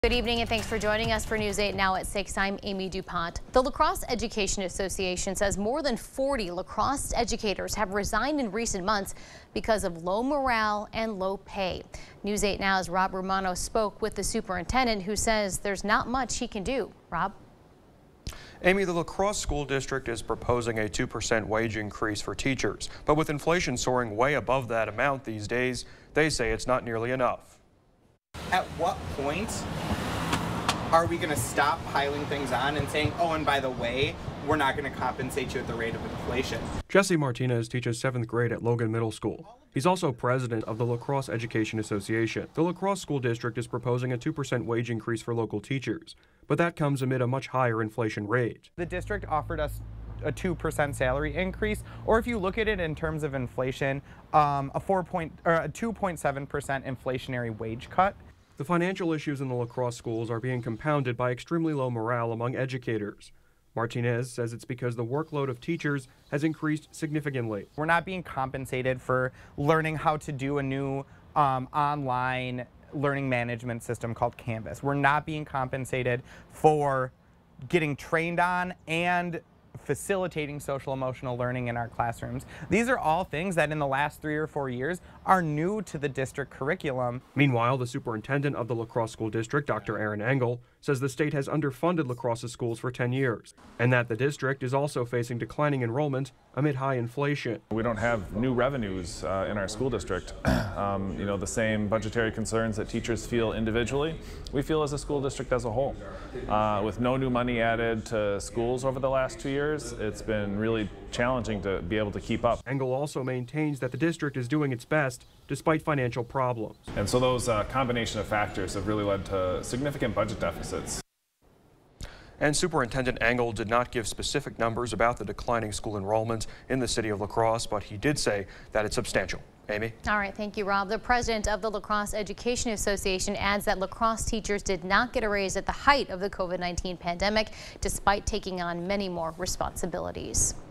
Good evening and thanks for joining us for News 8 now at 6. I'm Amy DuPont. The Lacrosse Education Association says more than 40 lacrosse educators have resigned in recent months because of low morale and low pay. News 8 Now's Rob Romano spoke with the superintendent, who says there's not much he can do. Rob? Amy, the La Crosse School District is proposing a 2% wage increase for teachers. But with inflation soaring way above that amount these days, they say it's not nearly enough. At what point are we going to stop piling things on and saying, oh, and by the way, we're not going to compensate you at the rate of inflation? Jesse Martinez teaches 7th grade at Logan Middle School. He's also president of the La Crosse Education Association. The La Crosse School District is proposing a 2% wage increase for local teachers, but that comes amid a much higher inflation rate. The district offered us a 2% salary increase, or if you look at it in terms of inflation, a 2.7% inflationary wage cut. The financial issues in the La Crosse schools are being compounded by extremely low morale among educators. Martinez says it's because the workload of teachers has increased significantly. We're not being compensated for learning how to do a new online learning management system called Canvas. We're not being compensated for getting trained on and facilitating social emotional learning in our classrooms. These are all things that in the last 3 or 4 years are new to the district curriculum. Meanwhile, the superintendent of the La Crosse School District, Dr. Aaron Engel, says the state has underfunded La Crosse's schools for 10 years, and that the district is also facing declining enrollment amid high inflation. We don't have new revenues in our school district. The same budgetary concerns that teachers feel individually, we feel as a school district as a whole. With no new money added to schools over the last 2 years, it's been really challenging to be able to keep up. Engel also maintains that the district is doing its best despite financial problems. And so those combination of factors have really led to significant budget deficits. And Superintendent Engel did not give specific numbers about the declining school enrollment in the city of La Crosse, but he did say that it's substantial. Amy? All right, thank you, Rob. The president of the La Crosse Education Association adds that La Crosse teachers did not get a raise at the height of the COVID-19 pandemic, despite taking on many more responsibilities.